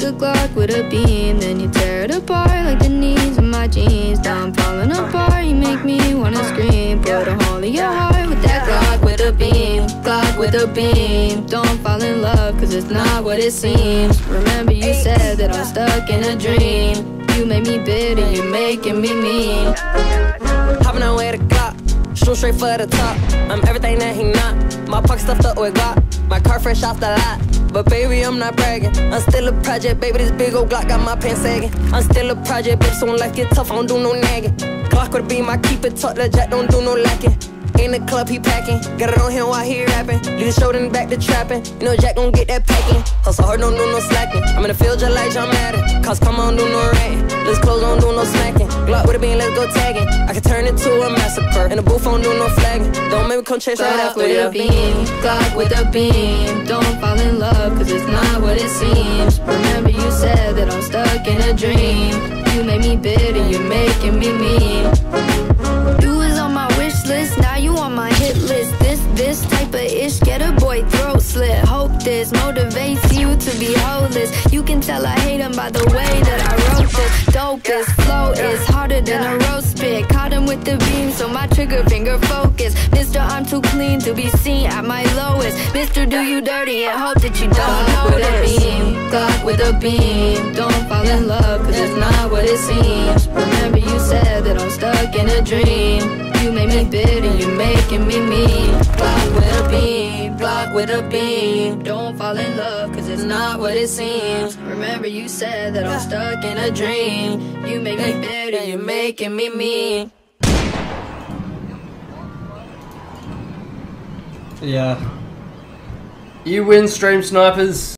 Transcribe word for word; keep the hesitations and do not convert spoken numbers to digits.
a Glock with a beam. Then you tear it apart like the knees of my jeans. Now I'm falling apart, you make me wanna scream. Put a hole in your heart with that Glock with a beam. Glock with a beam. Don't fall in love, cause it's not what it seems. Remember you said that I'm stuck in a dream. You made me bitter, you're making me mean. Hopping on way to Glock, shoot straight for the top. I'm everything that he not. My pocket stuffed up with Glock, my car fresh off the lot. But baby, I'm not bragging, I'm still a project. Baby, this big old Glock got my pants sagging. I'm still a project, bitch, so when life get tough, I don't do no nagging. Glock with a beam, I keep it tucked, the jack don't do no lacking. In the club, he packing, got it on him while he rapping. Leave the shoulder and back to trapping, you know Jack gon' get that packing. Hustle hard, don't do no slacking. I'm in the field just like John Madden. Cause come on, do no ratting. Let's close, don't do no smacking. Glock with a beam, let's go tagging. I can turn it to a massacre. In the booth, don't do no flagging. Don't make me come chase right after with a beam, Glock with a beam. Don't fall in love, cause it's not what it seems. Remember you said that I'm stuck in a dream. You made me bitter, you're making me mean. You was on my wish list, now you on my hit list. This, this type of ish, get a boy throat slit. Hope this motivates you to be hopeless. You can tell I hate him by the way that I wrote this. Dopest flow is harder than a roast spit. Caught him with the beam, so my trigger finger focus. Mister, I'm too clean to be seen at my lowest. Mister, do you dirty and hope that you don't notice. Glock with a beam, don't fall in love, cause it's not what it seems. Remember you said that I'm stuck in a dream. You made me bitter, you're making me mean. Glock with a beam, Glock with a beam. Don't fall in love, cause it's not what it seems. Remember you said that I'm stuck in a dream. You make me bitter, you're making me mean. Yeah. You win, Stream Snipers.